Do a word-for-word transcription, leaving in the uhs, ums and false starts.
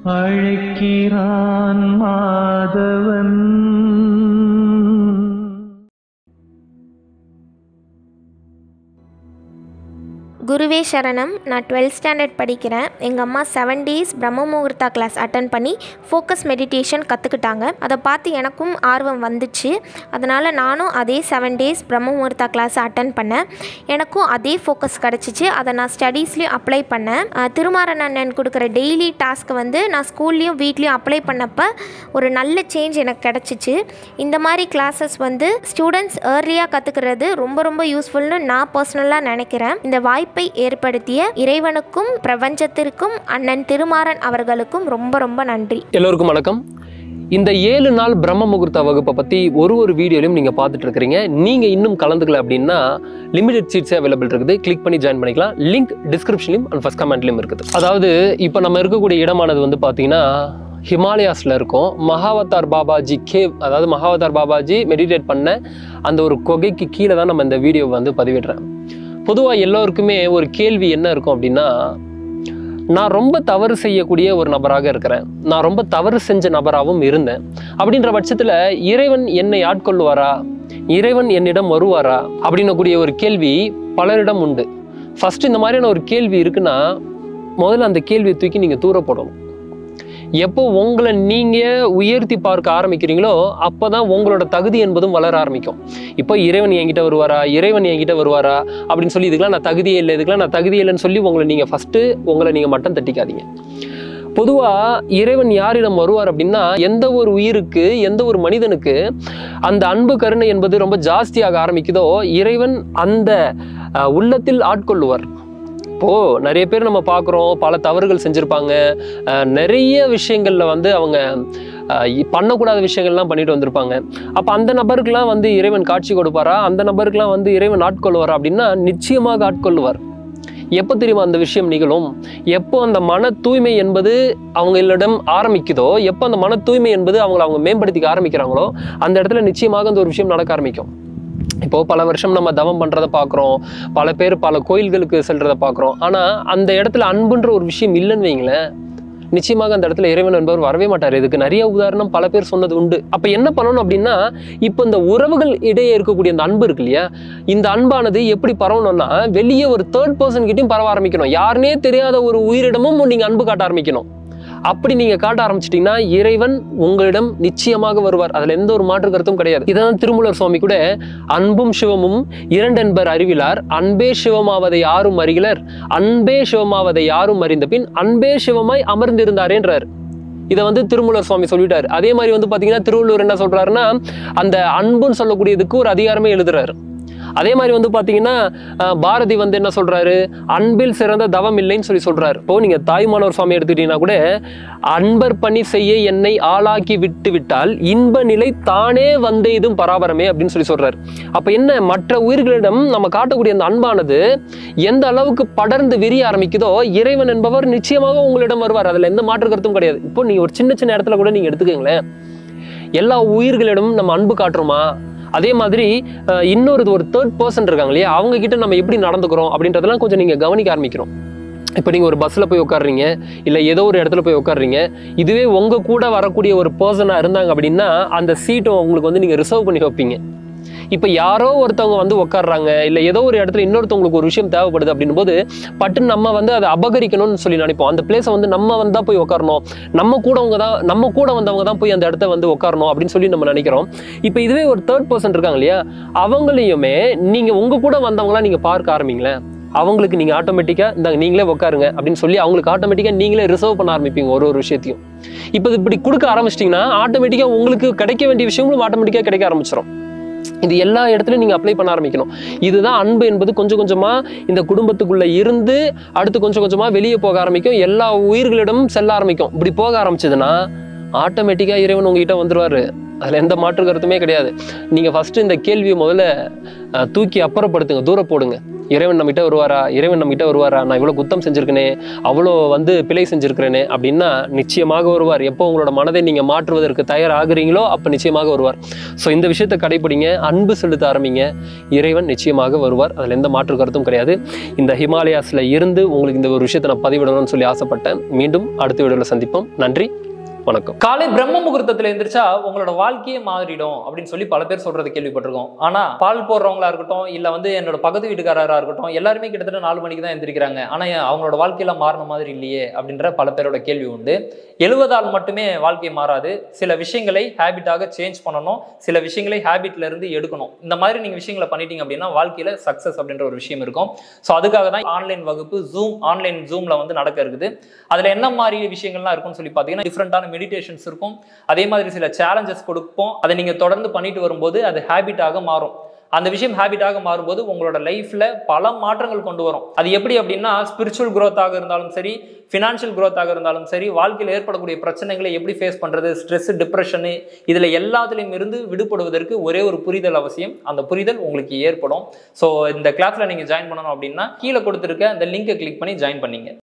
அழைக்கிறான் மாதவன். குருவே சரணம். நான் டுவெல்த் ஸ்டாண்டர்ட் படிக்கிறேன். எங்கள் அம்மா seven days Brahma Muhurta class attend பண்ணி ஃபோக்கஸ் மெடிடேஷன் கற்றுக்கிட்டாங்க. அதை பார்த்து எனக்கும் ஆர்வம் வந்துச்சு. அதனால் நானும் அதே seven days Brahma Muhurta class attend பண்ணேன். எனக்கும் அதே ஃபோக்கஸ் கிடச்சிச்சு. அதை நான் ஸ்டடீஸ்லேயும் அப்ளை பண்ணேன். திருமாறன் அண்ணன் கொடுக்குற டெய்லி டாஸ்க்கை வந்து நான் ஸ்கூல்லேயும் வீட்லேயும் அப்ளை பண்ணப்போ ஒரு நல்ல சேஞ்ச் எனக்கு கிடச்சிச்சு. இந்த மாதிரி கிளாஸஸ் வந்து ஸ்டூடெண்ட்ஸ் ஏர்லியாக கற்றுக்கிறது ரொம்ப ரொம்ப யூஸ்ஃபுல்னு நான் பர்சனலாக நினைக்கிறேன். இந்த வாய்ப்பு ஏற்படுத்திய இறைவனுக்கும் பிரபஞ்சத்திற்கும் அண்ணன் திருமாறன் அவர்களுக்கும் ரொம்ப ரொம்ப நன்றி. எல்லோருக்கும் வணக்கம். இந்த ஏழு நாள் பிரம்ம முகூர்த்த வகுப்பை பற்றி ஒரு ஒரு வீடியோலையும் நீங்கள் பார்த்துட்டு இருக்கிறீங்க. நீங்கள் இன்னும் கலந்துக்கல அப்படின்னா லிமிடெட் சீட்ஸே அவைலபிள் இருக்குது. கிளிக் பண்ணி ஜாயின் பண்ணிக்கலாம். லிங்க் டிஸ்கிரிப்ஷன்லையும் அண்ட் ஃபர்ஸ்ட் கமெண்ட்லையும் இருக்குது. அதாவது இப்போ நம்ம இருக்கக்கூடிய இடமானது வந்து பார்த்தீங்கன்னா ஹிமாலயாஸில் இருக்கும். மகாவதார் பாபாஜி கேவ், அதாவது மகாவதார் பாபாஜி மெடிடேட் பண்ண அந்த ஒரு குகைக்கு கீழே தான் நம்ம இந்த வீடியோ வந்து பதிவிடுறேன். பொதுவாக எல்லோருக்குமே ஒரு கேள்வி என்ன இருக்கும் அப்படின்னா, நான் ரொம்ப தவறு செய்யக்கூடிய ஒரு நபராக இருக்கிறேன், நான் ரொம்ப தவறு செஞ்ச நபராகவும் இருந்தேன். அப்படின்ற பட்சத்தில் இறைவன் என்னை ஆட்கொள்வாரா, இறைவன் என்னிடம் வருவாரா அப்படின்னக்கூடிய ஒரு கேள்வி பலரிடம் உண்டு. ஃபர்ஸ்ட் இந்த மாதிரியான ஒரு கேள்வி இருக்குன்னா முதல்ல அந்த கேள்வியை தூக்கி நீங்கள் தூர போடணும். எப்போ உங்களை நீங்கள் உயர்த்தி பார்க்க ஆரம்பிக்கிறீங்களோ அப்போ தான் உங்களோட தகுதி என்பதும் வளர ஆரம்பிக்கும். இப்போ இறைவன் என்கிட்ட வருவாரா, இறைவன் என்கிட்ட வருவாரா அப்படின்னு சொல்லி இதுக்கெல்லாம் நான் தகுதியே இல்லை, இதுக்கெல்லாம் நான் தகுதியே இல்லைன்னு சொல்லி உங்களை நீங்கள் ஃபஸ்ட்டு உங்களை நீங்கள் மட்டம் தட்டிக்காதீங்க. பொதுவாக இறைவன் யாரிடம் வருவார் அப்படின்னா, எந்த ஒரு உயிருக்கு, எந்த ஒரு மனிதனுக்கு அந்த அன்பு கருணை என்பது ரொம்ப ஜாஸ்தியாக ஆரம்பிக்குதோ இறைவன் அந்த உள்ளத்தில் ஆட்கொள்ளுவார். இப்போது நிறைய பேர் நம்ம பார்க்குறோம், பல தவறுகள் செஞ்சுருப்பாங்க, நிறைய விஷயங்களில் வந்து அவங்க பண்ணக்கூடாத விஷயங்கள்லாம் பண்ணிட்டு வந்திருப்பாங்க. அப்போ அந்த நபருக்கெல்லாம் வந்து இறைவன் காட்சி கொடுப்பாரா, அந்த நபருக்கெல்லாம் வந்து இறைவன் ஆட்கொள்வாரா அப்படின்னா நிச்சயமாக ஆட்கொள்வார். எப்போ தெரியுமா அந்த விஷயம் நிகழும்? எப்போ அந்த மன தூய்மை என்பது அவங்களிடம் ஆரம்பிக்குதோ, எப்போ அந்த மன தூய்மை என்பது அவங்களை அவங்க மேம்படுத்திக்க ஆரம்பிக்கிறாங்களோ அந்த இடத்துல நிச்சயமாக அந்த ஒரு விஷயம் நடக்க ஆரம்பிக்கும். இப்போ பல வருஷம் நம்ம தவம் பண்றதை பார்க்குறோம், பல பேர் பல கோயில்களுக்கு செல்றதை பார்க்குறோம். ஆனால் அந்த இடத்துல அன்புன்ற ஒரு விஷயம் இல்லைன்னு வைங்களேன், நிச்சயமாக அந்த இடத்துல இறைவன் என்பவர் வரவே மாட்டார். இதுக்கு நிறைய உதாரணம் பல பேர் சொன்னது உண்டு. அப்போ என்ன பண்ணணும் அப்படின்னா, இப்போ இந்த உறவுகள் இடையே இருக்கக்கூடிய அந்த அன்பு இருக்கு இல்லையா, இந்த அன்பானது எப்படி பரவணும்னா வெளியே ஒரு தேர்ட் பர்சன் கிட்டையும் பரவ ஆரம்பிக்கணும். யாருனே தெரியாத ஒரு உயிரிடமும் நீங்கள் அன்பு காட்ட ஆரம்பிக்கணும். அப்படி நீங்க காட்ட ஆரம்பிச்சிட்டீங்கன்னா இறைவன் உங்களிடம் நிச்சயமாக வருவார். அதுல எந்த ஒரு மாற்று கருத்தும் கிடையாது. இதான் திருமூலர் சுவாமி கூட அன்பும் சிவமும் இரண்டென்பர் அறிவிலார், அன்பே சிவமாவதை யாரும் அறிகிலர், அன்பே சிவமாவதை யாரும் அறிந்த பின் அன்பே சிவமாய் அமர்ந்திருந்தாரேன்றார். இதை வந்து திருமூலர் சுவாமி சொல்லிட்டார். அதே மாதிரி வந்து பாத்தீங்கன்னா திருவள்ளுவர் என்ன சொல்றாருன்னா, அந்த அன்புன்னு சொல்லக்கூடியதுக்கு ஒரு அதிகாரமே எழுதுறாரு. அதே மாதிரி வந்து பாத்தீங்கன்னா பாரதி வந்து என்ன சொல்றாரு, அன்பில் சிறந்த தவம் இல்லைன்னு சொல்லி சொல்றாரு. இப்போ நீங்க தாய்மானவர் சுவாமி எடுத்துக்கிட்டீங்கன்னா கூட, அன்பர் பணி செய்ய என்னை ஆளாக்கி விட்டு விட்டால் இன்ப நிலை தானே வந்தெய்தும் பராபரமே அப்படின்னு சொல்லி சொல்றாரு. அப்ப என்ன, மற்ற உயிர்களிடம் நம்ம காட்டக்கூடிய அந்த அன்பானது எந்த அளவுக்கு படர்ந்து விரிய ஆரம்பிக்குதோ இறைவன் என்பவர் நிச்சயமாக உங்களிடம் வருவார். அதுல எந்த மாற்று கருத்தும் கிடையாது. இப்போ நீங்க ஒரு சின்ன சின்ன இடத்துல கூட நீங்க எடுத்துக்கங்களேன், எல்லா உயிர்களிடம் நம்ம அன்பு காட்டுறோமா, அதே மாதிரி இன்னொரு ஒரு தேர்ட் பர்சன் இருக்காங்க இல்லையா, அவங்க கிட்ட நம்ம எப்படி நடந்துக்கிறோம் அப்படின்றதெல்லாம் கொஞ்சம் நீங்க கவனிக்க ஆரம்பிக்கிறோம். இப்போ நீங்க ஒரு பஸ்ல போய் உட்காடுறீங்க, இல்லை ஏதோ ஒரு இடத்துல போய் உட்காடுறீங்க, இதுவே உங்க கூட வரக்கூடிய ஒரு பர்சனா இருந்தாங்க அப்படின்னா அந்த சீட்டை உங்களுக்கு வந்து நீங்க ரிசர்வ் பண்ணி வைப்பீங்க. இப்போ யாரோ ஒருத்தவங்க வந்து உட்காடுறாங்க, இல்லை ஏதோ ஒரு இடத்துல இன்னொருத்தவங்களுக்கு ஒரு விஷயம் தேவைப்படுது அப்படின்னும் போது பட்டுன்னு நம்ம வந்து அதை அபகரிக்கணும்னு சொல்லி நினைப்போம். அந்த பிளேஸை வந்து நம்ம வந்தா போய் உட்காரணும், நம்ம கூடவங்க தான் நம்ம கூட வந்தவங்க தான் போய் அந்த இடத்த வந்து உட்காரணும் அப்படின்னு சொல்லி நம்ம நினைக்கிறோம். இப்போ இதுவே ஒரு தேர்ட் பர்சன் இருக்காங்க இல்லையா, அவங்களையுமே நீங்க உங்க கூட வந்தவங்களா நீங்க பார்க்க ஆரம்பிங்களேன், அவங்களுக்கு நீங்க ஆட்டோமேட்டிக்கா இந்த நீங்களே உட்காருங்க அப்படின்னு சொல்லி அவங்களுக்கு ஆட்டோமேட்டிக்கா நீங்களே ரிசர்வ் பண்ண ஆரம்பிப்பீங்க ஒரு ஒரு விஷயத்தையும். இப்போ இப்படி கொடுக்க ஆரம்பிச்சிட்டிங்கன்னா ஆட்டோமேட்டிக்கா உங்களுக்கு கிடைக்க வேண்டிய விஷயங்களும் ஆட்டோமேட்டிக்கா கிடைக்க ஆரம்பிச்சிடும். இது எல்லா இடத்துலையும் நீங்க அப்ளை பண்ண ஆரம்பிக்கணும். இதுதான் அன்பு என்பது கொஞ்சம் கொஞ்சமா இந்த குடும்பத்துக்குள்ள இருந்து அடுத்து கொஞ்சம் கொஞ்சமா வெளியே போக ஆரம்பிக்கும், எல்லா உயிர்களிடமும் செல்ல ஆரம்பிக்கும். இப்படி போக ஆரம்பிச்சதுன்னா ஆட்டோமேட்டிக்கா இறைவன் உங்ககிட்ட வந்துருவாரு. அதுல எந்த மாற்று கருத்துமே கிடையாது. நீங்க ஃபர்ஸ்ட் இந்த கேள்வியை முதல்ல தூக்கி அப்புறப்படுத்துங்க, தூர போடுங்க. இறைவன் நம்மகிட்ட வருவாரா, இறைவன் நம்மகிட்ட வருவாரா, நான் இவ்வளோ குத்தம் செஞ்சிருக்கேனே, அவ்வளோ வந்து பிழை செஞ்சிருக்கிறேனே அப்படின்னா நிச்சயமாக வருவார். எப்போ உங்களோட மனதை நீங்கள் மாற்றுவதற்கு தயாராகிறீங்களோ அப்போ நிச்சயமாக வருவார். ஸோ இந்த விஷயத்தை கடைப்பிடிங்க, அன்பு செலுத்த ஆரம்பிங்க, இறைவன் நிச்சயமாக வருவார். அதில் எந்த மாற்று கருத்தும் கிடையாது. இந்த ஹிமாலயாஸில் இருந்து உங்களுக்கு இந்த ஒரு விஷயத்தை நான் பதிவிடணும்னு சொல்லி ஆசைப்பட்டேன். மீண்டும் அடுத்த வீடியோவில் சந்திப்போம். நன்றி, வணக்கம். காலை பிரம்ம முகூர்த்தத்துல எந்திரிச்சா உங்களோட வாழ்க்கையே மாறிடும் அப்படின்னு சொல்லி பல பேர் சொல்றது கேள்விப்பட்டிருக்கோம். ஆனா பால் போடுறவங்களா இருக்கட்டும், இல்ல வந்து என்னோட பக்கத்து வீட்டுக்காரரா இருக்கட்டும், எல்லாருமே கிட்டத்தட்ட நாலு மணிக்கு தான் எந்திரிக்கிறாங்க. ஆனா அவங்களோட வாழ்க்கையில மாறின மாதிரி இல்லையே அப்படின்ற பல பேரோட கேள்வி உண்டு. எழுவதால் மட்டுமே வாழ்க்கை மாறாது. சில விஷயங்களை ஹேபிட்டாக சேஞ்ச் பண்ணணும், சில விஷயங்களை ஹேபிட்ல இருந்து எடுக்கணும். இந்த மாதிரி நீங்க விஷயங்களை பண்ணிட்டீங்க அப்படின்னா வாழ்க்கையில சக்சஸ் அப்படின்ற ஒரு விஷயம் இருக்கும். ஸோ அதுக்காக தான் ஆன்லைன் வகுப்பு ஜூம் ஆன்லைன் ஜூம்ல வந்து நடக்க இருக்குது. அதுல என்ன மாதிரி விஷயங்கள்லாம் இருக்கும்னு சொல்லி பார்த்தீங்கன்னா டிஃப்ரெண்டான மெடிடேஷன்ஸ் இருக்கும். அதே மாதிரி சில சேலஞ்சஸ் கொடுப்போம். அதை நீங்க தொடர்ந்து பண்ணிட்டு வரும்போது அது ஹேபிட்டாக மாறும். அந்த விஷயம் ஹேபிட்டாக மாறும்போது உங்களோட லைஃப்ல பல மாற்றங்கள் கொண்டு வரும். அது எப்படி அப்படின்னா ஸ்பிரிச்சுவல் குரோத்தாக இருந்தாலும் சரி, ஃபினான்ஷியல் குரோத்தாக இருந்தாலும் சரி, வாழ்க்கையில் ஏற்படக்கூடிய பிரச்சனைகளை எப்படி ஃபேஸ் பண்றது, ஸ்ட்ரெஸ், டிப்ரெஷனு, இதுல எல்லாத்துலையும் இருந்து விடுபடுவதற்கு ஒரே ஒரு புரிதல் அவசியம். அந்த புரிதல் உங்களுக்கு ஏற்படும். ஸோ இந்த கிளாஸ்ல நீங்க ஜாயின் பண்ணணும் அப்படின்னா கீழே கொடுத்துருக்க அந்த லிங்கை கிளிக் பண்ணி ஜாயின் பண்ணீங்க.